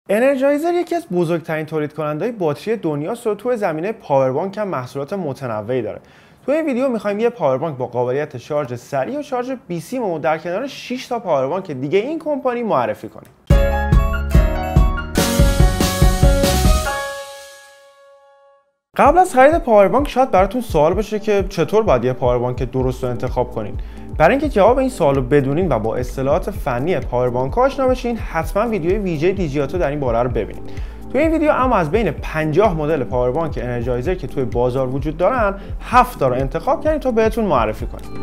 انرژایزر یکی از بزرگترین تولید کننده‌های باتری دنیاست و تو زمینه پاوربانک هم محصولات متنوعی داره. تو این ویدیو می‌خوایم یه پاوربانک با قابلیت شارژ سریع و شارژ بی‌سیم در کنار 6 تا پاوربانک دیگه این کمپانی معرفی کنیم. قبل از خرید پاوربانک شاید براتون سوال بشه که چطور باید یه پاوربانک درست رو انتخاب کنین. برای اینکه جواب این سوال رو بدونین و با اصطلاحات فنی پاوربانک آشنا بشین، حتما ویدیوی ویژه دیجیاتو در این باره رو ببینید. تو این ویدیو اما از بین 50 مدل پاوربانک انرژایزر که توی بازار وجود دارن، 7 تا رو انتخاب کردیم تا بهتون معرفی کنیم.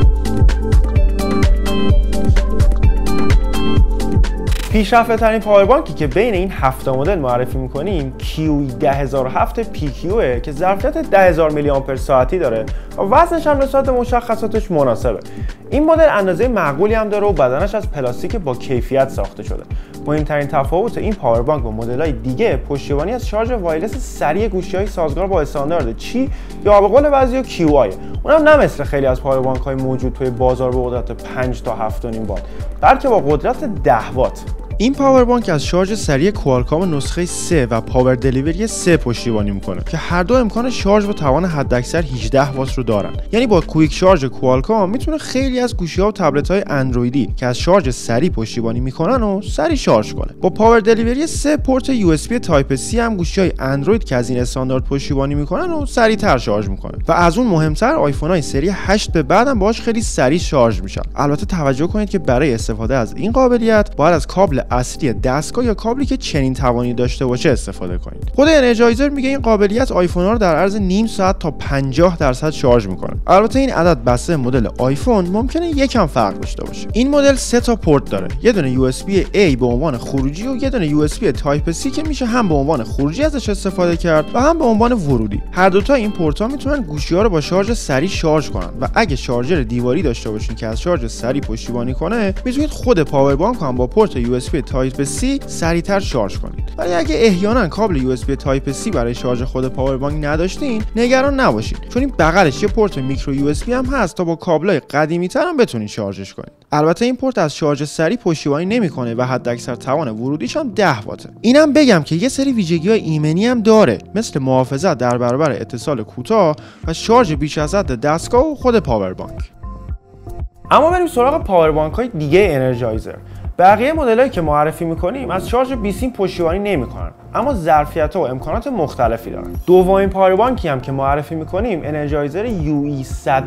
پیشرفته ترین پاوربانکی که بین این 7 مدل معرفی میکنیم QE 10007 PQ که ظرفیت 10000 میلی آمپر ساعتی داره و وزنش هم نسبت مشخصاتش مناسبه. این مدل اندازه معقولی هم داره و بدنش از پلاستیک با کیفیت ساخته شده. مهمترین تفاوت این پاوربانک با مدل‌های دیگه پشتیبانی از شارژ وایرلس سریع گوشی‌های سازگار با استاندارد چی یا به قول بعضیا QI. اونم نه مثل خیلی از پاوربانک‌های موجود توی بازار به قدرت 5 تا 7.5 وات، بلکه با قدرت 10 وات. این پاوربانک از شارژ سریع کوالکام نسخه 3 و پاور دلیوری 3 پشتیبانی میکنه که هر دو امکان شارژ با توان حداکثر 18 وات رو دارن. یعنی با کویک شارژ کوالکام میتونه خیلی از گوشی‌ها و تبلت‌های اندرویدی که از شارژ سریع پشتیبانی میکنن و سریع شارژ کنه. با پاور دلیوری 3 پورت USB تایپ C هم گوشی‌های اندروید که از این استاندارد پشتیبانی میکنن و سریع‌تر شارژ میکنه. و از اون مهمتر آیفون‌های سری 8 به بعد هم باهاش خیلی سریع شارژ میشن. البته توجه کنید که برای استفاده از این قابلیت باید از کابل اصلی دستگاه یا کابلی که چنین توانی داشته باشه استفاده کنید. خود انرژایزر میگه این قابلیت آیفون‌ها رو در عرض نیم ساعت تا 50% شارژ میکنه. البته این عدد بسته مدل آیفون ممکنه یکم فرق داشته باشه. این مدل 3 تا پورت داره. یه دونه USB A به عنوان خروجی و یه دونه USB تایپ C که میشه هم به عنوان خروجی ازش استفاده کرد و هم به عنوان ورودی. هر دو تا این پورت‌ها میتونن گوشی‌ها رو با شارژ سریع شارژ کنن و اگه شارژر دیواری داشته باشین که از شارژ سریع پشتیبانی کنه، میتونید خود پاوربانک هم با پورت USB تایپ C سریعتر شارژ کنید. ولی اگه احیانا کابل USB تایپ C برای شارژ خود پاوربانک نداشتین، نگران نباشید، چون این بغلش یه پورت میکرو USB هم هست تا با کابلای قدیمی‌تر هم بتونید شارژش کنید. البته این پورت از شارژ سریع پشتیبانی نمیکنه و حداکثر توان ورودیش هم 10 واته. اینم بگم که یه سری ویژگی‌های ایمنی هم داره، مثل محافظت در برابر اتصال کوتاه و شارژ بیش از حد دستگاه و خود پاوربانک. اما بریم سراغ پاوربانک‌های دیگه انرژایزر. بقیه مدلایی که معرفی میکنیم از شارژ بی‌سیم پشتیبانی نمیکنن، اما ظرفیت و امکانات مختلفی دارن. دومین پاوربانکی هم که معرفی میکنیم انرژایزر UE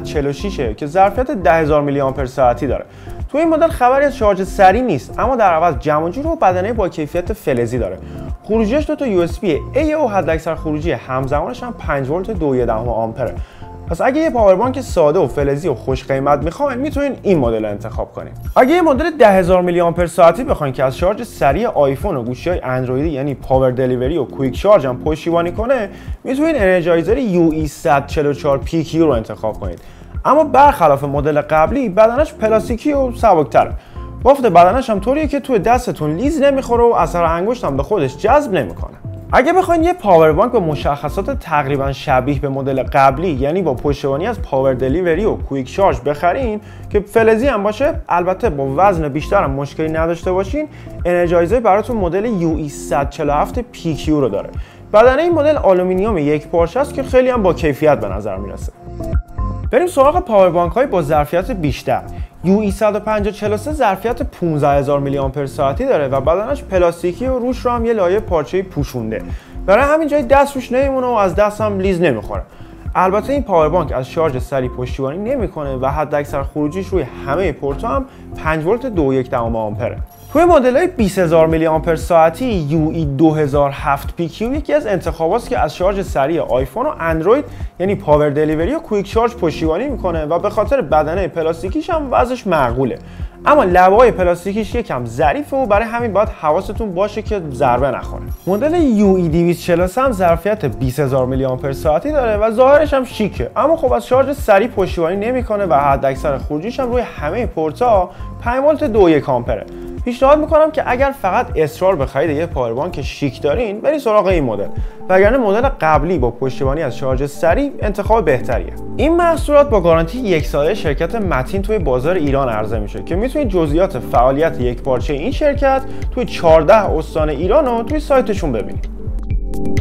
146 که ظرفیت 10000 میلی آمپر ساعتی داره. تو این مدل خبری از شارژ سریع نیست، اما در عوض جمع و جور و بدنه با کیفیت فلزی داره. خروجیش 2 تا USB A و حداکثر خروجی همزمانش هم 5 ولت 2.1 آمپره. پس اگه یه پاوربانک ساده و فلزی و خوش قیمت میخواین، میتونین این مدل رو انتخاب کنین. اگه یه مدل 10000 میلی آمپر ساعتی بخواین که از شارژ سریع آیفون و گوشی‌های اندرویدی یعنی پاور دلیوری و کویک شارژ هم پشتیبانی کنه، میتونین انرژایزر UE 144 PQ رو انتخاب کنید. اما برخلاف مدل قبلی، بدنش پلاستیکی و سبک‌تره. بافت بدنش هم طوریه که توی دستتون لیز نمیخوره و اثر انگشت هم به خودش جذب نمیکنه. اگه بخواید یه پاوربانک با مشخصات تقریبا شبیه به مدل قبلی، یعنی با پشتیبانی از پاور دلیوری و کویک شارژ بخرین که فلزی هم باشه، البته با وزن بیشتر هم مشکلی نداشته باشین، انرژایزر براتون مدل UE 147 PQ رو داره. بدنه این مدل آلومینیوم یک پارچه است که خیلی هم با کیفیت به نظر میرسه. بریم سراغ پاوربانک‌های با ظرفیت بیشتر. UE 15043 ظرفیت 15000 میلی آمپر ساعتی داره و بدنش پلاستیکی و روش رو هم یه لایه پارچه پوشونده. برای همین جای دست روش نمیمونه و از دست هم لیز نمیخوره. البته این پاوربانک از شارژ سریع پشتیبانی نمیکنه و حداکثر خروجیش روی همه پورت‌ها هم 5 ولت 2.1 آمپره. توی مدل‌های 20000 میلی آمپر ساعتی UE 2007 PQ یکی از انتخاباست که از شارژ سریع آیفون و اندروید یعنی پاور دلیوری و کویک شارژ پشتیبانی میکنه و به خاطر بدنه پلاستیکیش هم وزنش معقوله. اما لبه‌های پلاستیکیش یکم ظریفه و برای همین باید حواستون باشه که ضربه نخوره. مدل UE 243 هم ظرفیت 20000 میلی آمپر ساعتی داره و ظاهرش هم شیکه، اما خب از شارژ سریع پشتیبانی نمیکنه و حداکثر خروجیش هم روی همه پورت‌ها 5 ولت 2.1 آمپره. پیشنهاد میکنم که اگر فقط اصرار به خرید یه پاور بانک شیک دارین برید سراغ این مدل، وگرنه مدل قبلی با پشتیبانی از شارژ سریع انتخاب بهتریه. این محصولات با گارانتی 1 ساله شرکت متین توی بازار ایران عرضه میشه که میتونید جزئیات فعالیت یکپارچه این شرکت توی 14 استان ایران رو توی سایتشون ببینید.